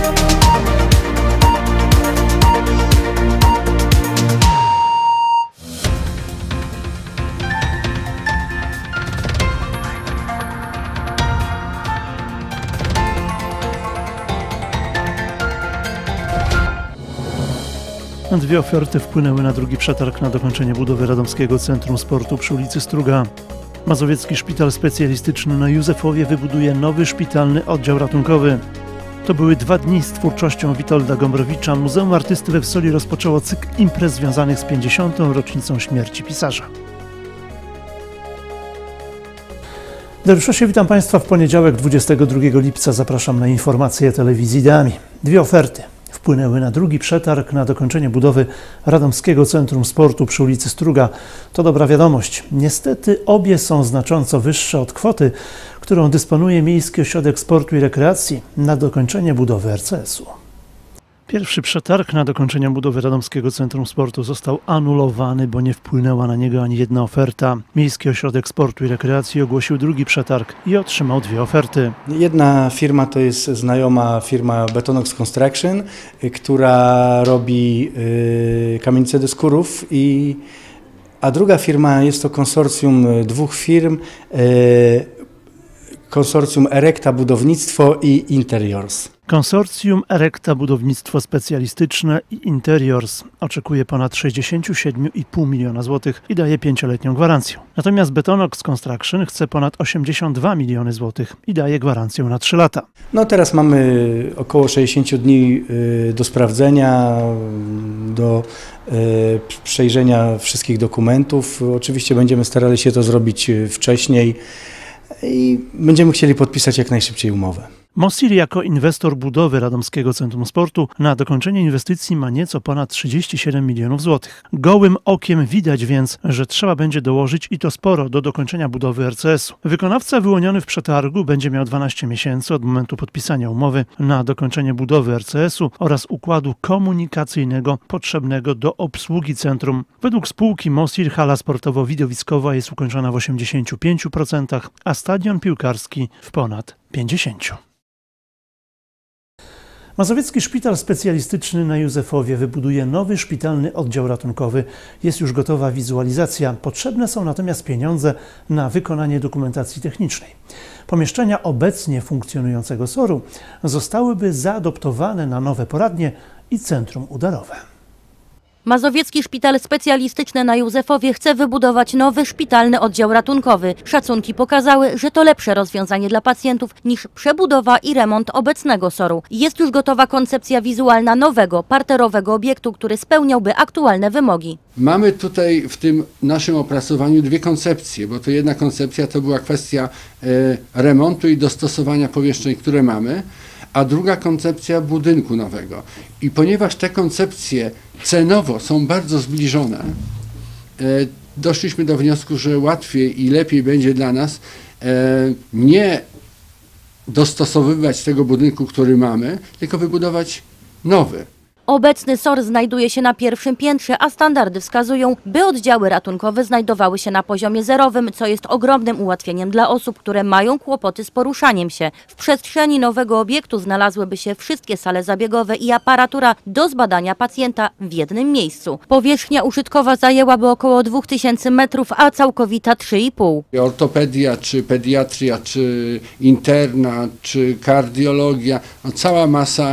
Dwie oferty wpłynęły na drugi przetarg na dokończenie budowy Radomskiego Centrum Sportu przy ulicy Struga. Mazowiecki Szpital Specjalistyczny na Józefowie wybuduje nowy szpitalny oddział ratunkowy. To były 2 dni z twórczością Witolda Gombrowicza. Muzeum Artysty we Wsoli rozpoczęło cykl imprez związanych z 50. rocznicą śmierci pisarza. Dariusz, witam Państwa w poniedziałek 22 lipca. Zapraszam na informacje telewizji Ideami. Dwie oferty wpłynęły na drugi przetarg na dokończenie budowy Radomskiego Centrum Sportu przy ulicy Struga. To dobra wiadomość. Niestety obie są znacząco wyższe od kwoty, którą dysponuje Miejski Ośrodek Sportu i Rekreacji na dokończenie budowy RCS-u. Pierwszy przetarg na dokończenie budowy Radomskiego Centrum Sportu został anulowany, bo nie wpłynęła na niego ani jedna oferta. Miejski Ośrodek Sportu i Rekreacji ogłosił drugi przetarg i otrzymał 2 oferty. Jedna firma to jest znajoma firma Betonox Construction, która robi kamienice do skórów, a druga firma jest to konsorcjum 2 firm, konsorcjum Erecta Budownictwo i Interiors. Konsorcjum Erecta Budownictwo Specjalistyczne i Interiors oczekuje ponad 67,5 miliona złotych i daje 5-letnią gwarancję. Natomiast Betonox Construction chce ponad 82 miliony złotych i daje gwarancję na 3 lata. No teraz mamy około 60 dni do sprawdzenia, do przejrzenia wszystkich dokumentów. Oczywiście będziemy starali się to zrobić wcześniej i będziemy chcieli podpisać jak najszybciej umowę. Mosir jako inwestor budowy Radomskiego Centrum Sportu na dokończenie inwestycji ma nieco ponad 37 milionów złotych. Gołym okiem widać więc, że trzeba będzie dołożyć i to sporo do dokończenia budowy RCS-u. Wykonawca wyłoniony w przetargu będzie miał 12 miesięcy od momentu podpisania umowy na dokończenie budowy RCS-u oraz układu komunikacyjnego potrzebnego do obsługi centrum. Według spółki Mosir hala sportowo-widowiskowa jest ukończona w 85%, a stadion piłkarski w ponad 50%. Mazowiecki Szpital Specjalistyczny na Józefowie wybuduje nowy szpitalny oddział ratunkowy. Jest już gotowa wizualizacja. Potrzebne są natomiast pieniądze na wykonanie dokumentacji technicznej. Pomieszczenia obecnie funkcjonującego SOR-u zostałyby zaadoptowane na nowe poradnie i centrum udarowe. Mazowiecki Szpital Specjalistyczny na Józefowie chce wybudować nowy szpitalny oddział ratunkowy. Szacunki pokazały, że to lepsze rozwiązanie dla pacjentów niż przebudowa i remont obecnego SOR-u. Jest już gotowa koncepcja wizualna nowego, parterowego obiektu, który spełniałby aktualne wymogi. Mamy tutaj w tym naszym opracowaniu 2 koncepcje, bo to jedna koncepcja to była kwestia remontu i dostosowania pomieszczeń, które mamy, a druga koncepcja budynku nowego. I ponieważ te koncepcje cenowo są bardzo zbliżone, doszliśmy do wniosku, że łatwiej i lepiej będzie dla nas nie dostosowywać tego budynku, który mamy, tylko wybudować nowy. Obecny SOR znajduje się na 1. piętrze, a standardy wskazują, by oddziały ratunkowe znajdowały się na poziomie zerowym, co jest ogromnym ułatwieniem dla osób, które mają kłopoty z poruszaniem się. W przestrzeni nowego obiektu znalazłyby się wszystkie sale zabiegowe i aparatura do zbadania pacjenta w jednym miejscu. Powierzchnia użytkowa zajęłaby około 2000 metrów, a całkowita 3,5. Ortopedia, czy pediatria, czy interna, czy kardiologia, no cała masa.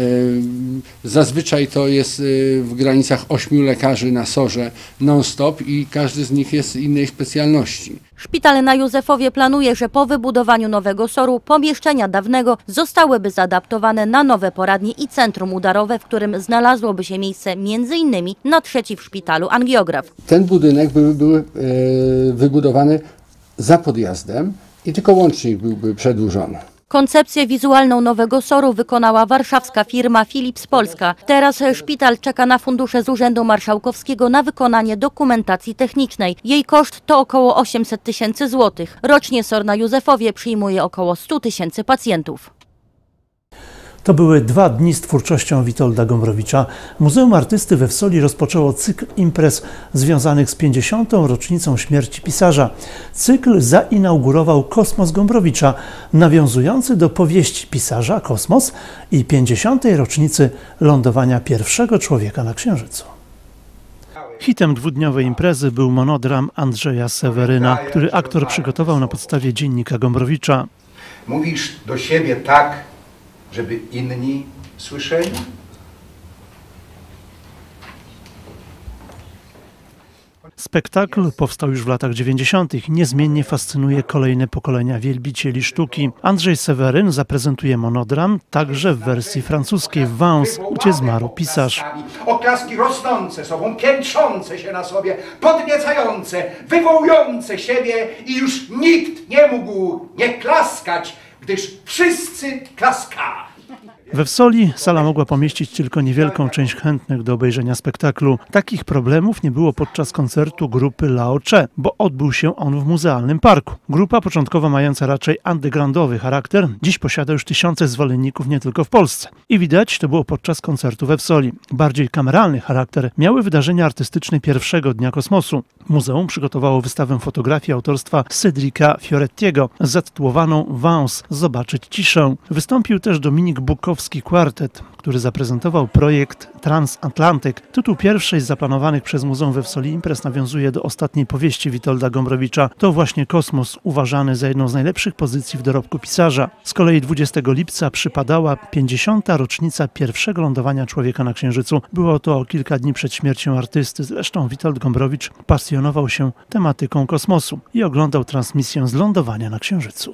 Zazwyczaj to jest w granicach 8 lekarzy na SOR-ze non-stop i każdy z nich jest innej specjalności. Szpital na Józefowie planuje, że po wybudowaniu nowego SOR-u pomieszczenia dawnego zostałyby zaadaptowane na nowe poradnie i centrum udarowe, w którym znalazłoby się miejsce m.in. na 3 w szpitalu angiograf. Ten budynek był wybudowany za podjazdem i tylko łącznik byłby przedłużony. Koncepcję wizualną nowego SOR-u wykonała warszawska firma Philips Polska. Teraz szpital czeka na fundusze z Urzędu Marszałkowskiego na wykonanie dokumentacji technicznej. Jej koszt to około 800 000 złotych. Rocznie SOR na Józefowie przyjmuje około 100 000 pacjentów. To były 2 dni z twórczością Witolda Gombrowicza. Muzeum Artysty we Wsoli rozpoczęło cykl imprez związanych z 50. rocznicą śmierci pisarza. Cykl zainaugurował Kosmos Gombrowicza, nawiązujący do powieści pisarza Kosmos i 50. rocznicy lądowania pierwszego człowieka na Księżycu. Hitem dwudniowej imprezy był monodram Andrzeja Seweryna, który aktor przygotował na podstawie dziennika Gombrowicza. Mówisz do siebie tak, żeby inni słyszeli? Spektakl powstał już w latach 90. Niezmiennie fascynuje kolejne pokolenia wielbicieli sztuki. Andrzej Seweryn zaprezentuje monodram także w wersji francuskiej w Vence, gdzie zmarł pisarz. Oklaski rosnące sobą, piętrzące się na sobie, podniecające, wywołujące siebie i już nikt nie mógł nie klaskać, gdyż wszyscy klaskali. We Wsoli sala mogła pomieścić tylko niewielką część chętnych do obejrzenia spektaklu. Takich problemów nie było podczas koncertu grupy Laocze, bo odbył się on w muzealnym parku. Grupa początkowo mająca raczej undergroundowy charakter, dziś posiada już tysiące zwolenników nie tylko w Polsce. I widać to było podczas koncertu we Wsoli. Bardziej kameralny charakter miały wydarzenia artystyczne pierwszego dnia kosmosu. Muzeum przygotowało wystawę fotografii autorstwa Cedrica Fiorettiego zatytułowaną Vence – Zobaczyć ciszę. Wystąpił też Dominik Bukowski Kwartet, który zaprezentował projekt Transatlantyk. Tytuł pierwszej z zaplanowanych przez Muzeum we Wsoli imprez nawiązuje do ostatniej powieści Witolda Gombrowicza. To właśnie Kosmos, uważany za jedną z najlepszych pozycji w dorobku pisarza. Z kolei 20 lipca przypadała 50. rocznica pierwszego lądowania człowieka na Księżycu. Było to o kilka dni przed śmiercią artysty. Zresztą Witold Gombrowicz pasjonował się tematyką kosmosu i oglądał transmisję z lądowania na Księżycu.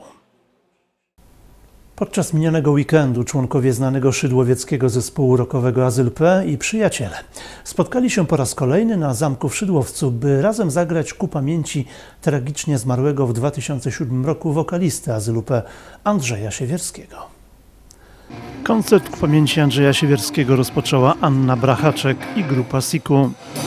Podczas minionego weekendu członkowie znanego szydłowieckiego zespołu rockowego Azyl P i przyjaciele spotkali się po raz kolejny na zamku w Szydłowcu, by razem zagrać ku pamięci tragicznie zmarłego w 2007 roku wokalisty Azylu P Andrzeja Siewierskiego. Koncert ku pamięci Andrzeja Siewierskiego rozpoczęła Anna Brachaczek i grupa Siku.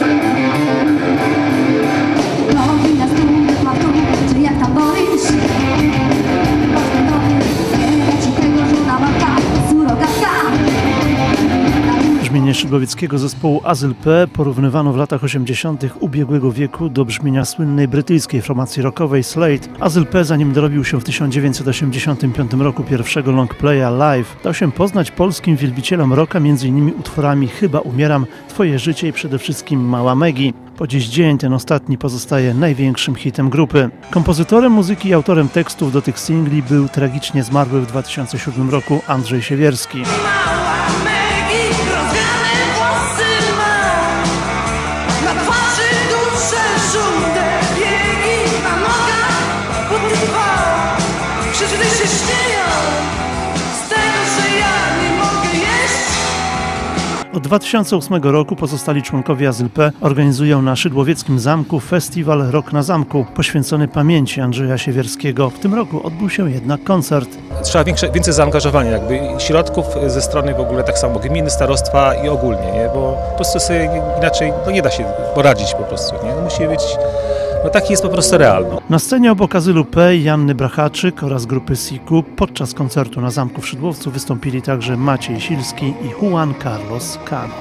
Brzmienie szydłowieckiego zespołu Azyl P porównywano w latach 80. ubiegłego wieku do brzmienia słynnej brytyjskiej formacji rockowej Slade. Azyl P, zanim dorobił się w 1985 roku pierwszego longplaya Live, dał się poznać polskim wielbicielom rocka m.in. utworami Chyba umieram, Twoje życie i przede wszystkim Mała Megi. Po dziś dzień ten ostatni pozostaje największym hitem grupy. Kompozytorem muzyki i autorem tekstów do tych singli był tragicznie zmarły w 2007 roku Andrzej Siewierski. Od 2008 roku pozostali członkowie Azyl P organizują na Szydłowieckim Zamku festiwal Rok na Zamku, poświęcony pamięci Andrzeja Siewierskiego. W tym roku odbył się jednak koncert. Trzeba więcej zaangażowania, jakby środków ze strony w ogóle tak samo gminy, starostwa i ogólnie, nie? Bo po prostu sobie inaczej nie da się poradzić po prostu, nie? Musi być, taki jest po prostu realny. Na scenie obok Azylu P i Anny Brachaczyk oraz grupy Siku podczas koncertu na Zamku w Szydłowcu wystąpili także Maciej Silski i Juan Carlos Cano.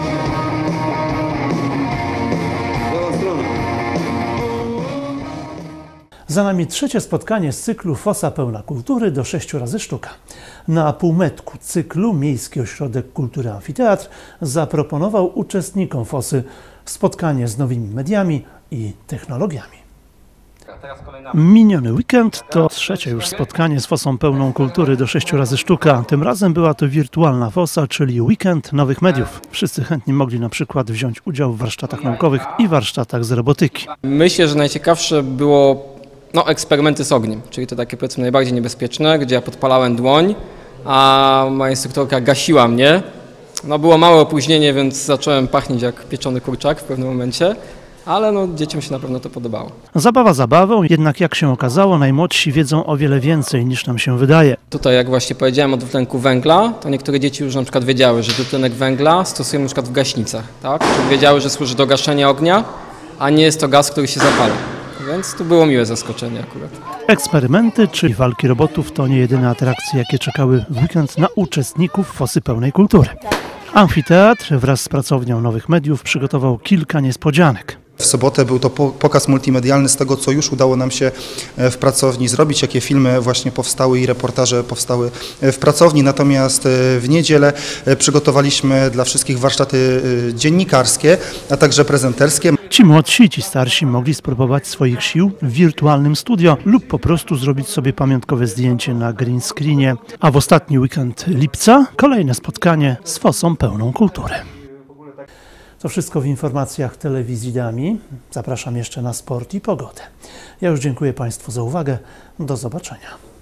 Za nami trzecie spotkanie z cyklu Fosa pełna kultury do 6 razy sztuka. Na półmetku cyklu Miejski Ośrodek Kultury Amfiteatr zaproponował uczestnikom Fosy spotkanie z nowymi mediami i technologiami. Miniony weekend to trzecie już spotkanie z Fosą pełną kultury do 6 razy sztuka. Tym razem była to wirtualna Fosa, czyli weekend nowych mediów. Wszyscy chętni mogli na przykład wziąć udział w warsztatach naukowych i warsztatach z robotyki. Myślę, że najciekawsze było eksperymenty z ogniem, czyli to takie powiedzmy najbardziej niebezpieczne, gdzie ja podpalałem dłoń, a moja instruktorka gasiła mnie. Było małe opóźnienie, więc zacząłem pachnieć jak pieczony kurczak w pewnym momencie, ale dzieciom się na pewno to podobało. Zabawa zabawą, jednak jak się okazało, najmłodsi wiedzą o wiele więcej niż nam się wydaje. Tutaj jak właśnie powiedziałem o dwutlenku węgla, to niektóre dzieci już na przykład wiedziały, że dwutlenek węgla stosujemy na przykład w gaśnicach, tak? Czyli wiedziały, że służy do gaszenia ognia, a nie jest to gaz, który się zapala. więc to było miłe zaskoczenie akurat. Eksperymenty czy walki robotów to nie jedyne atrakcje, jakie czekały w weekend na uczestników Fosy Pełnej Kultury. Amfiteatr wraz z pracownią Nowych Mediów przygotował kilka niespodzianek. W sobotę był to pokaz multimedialny z tego, co już udało nam się w pracowni zrobić, jakie filmy właśnie powstały i reportaże powstały w pracowni. Natomiast w niedzielę przygotowaliśmy dla wszystkich warsztaty dziennikarskie, a także prezenterskie. Ci młodsi i ci starsi mogli spróbować swoich sił w wirtualnym studio lub po prostu zrobić sobie pamiątkowe zdjęcie na green screenie. A w ostatni weekend lipca kolejne spotkanie z Fosą Pełną Kultury. To wszystko w informacjach telewizji Dami. Zapraszam jeszcze na sport i pogodę. Ja już dziękuję Państwu za uwagę. Do zobaczenia.